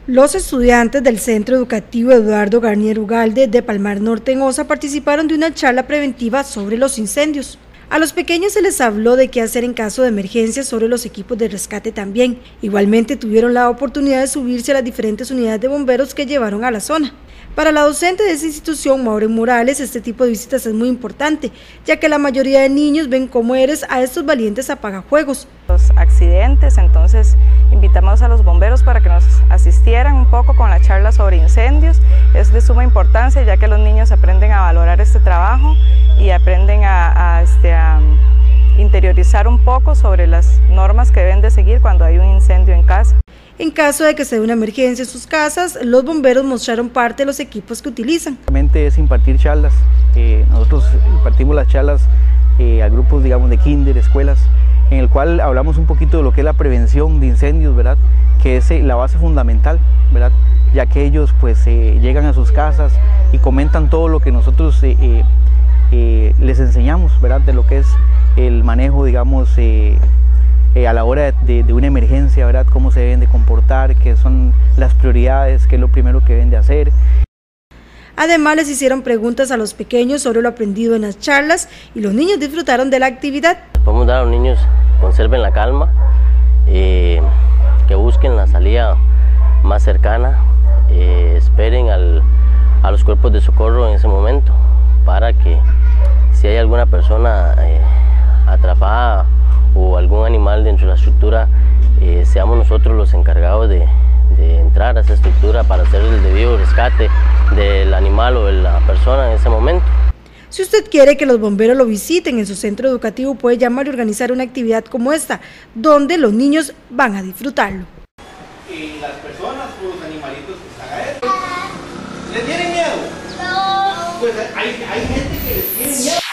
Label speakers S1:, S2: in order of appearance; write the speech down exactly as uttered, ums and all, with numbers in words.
S1: Los estudiantes del Centro Educativo Eduardo Garnier Ugalde de Palmar Norte en Osa participaron de una charla preventiva sobre los incendios. A los pequeños se les habló de qué hacer en caso de emergencia sobre los equipos de rescate también. Igualmente tuvieron la oportunidad de subirse a las diferentes unidades de bomberos que llevaron a la zona. Para la docente de esa institución, Maureen Morales, este tipo de visitas es muy importante, ya que la mayoría de niños ven cómo eres a estos valientes apagafuegos.
S2: Los accidentes, entonces invitamos a los bomberos para que nos asistieran un poco con la charla sobre incendios. Es de suma importancia, ya que los niños aprenden a valorar este trabajo y aprenden a, a, este, a interiorizar un poco sobre las normas que deben de seguir cuando hay un incendio en casa.
S1: En caso de que se dé una emergencia en sus casas, los bomberos mostraron parte de los equipos que utilizan.
S3: Realmente es impartir charlas. Eh, nosotros impartimos las charlas eh, a grupos, digamos, de kinder, escuelas, en el cual hablamos un poquito de lo que es la prevención de incendios, ¿verdad? Que es eh, la base fundamental, ¿verdad? Ya que ellos pues eh, llegan a sus casas y comentan todo lo que nosotros eh, eh, eh, les enseñamos, ¿verdad? De lo que es el manejo, digamos, eh, Eh, a la hora de, de una emergencia, ¿verdad? Cómo se deben de comportar, qué son las prioridades, qué es lo primero que deben de hacer.
S1: Además les hicieron preguntas a los pequeños sobre lo aprendido en las charlas y los niños disfrutaron de la actividad.
S4: Podemos dar a los niños conserven la calma, eh, que busquen la salida más cercana, eh, esperen al, a los cuerpos de socorro en ese momento para que si hay alguna persona eh, atrapada o algún animal dentro de la estructura, eh, seamos nosotros los encargados de, de entrar a esa estructura para hacer el debido rescate del animal o de la persona en ese momento.
S1: Si usted quiere que los bomberos lo visiten en su centro educativo, puede llamar y organizar una actividad como esta, donde los niños van a disfrutarlo.
S5: Y las personas o los animalitos que están adentro, ¿les tienen miedo? No. Pues hay, hay gente que les tiene miedo.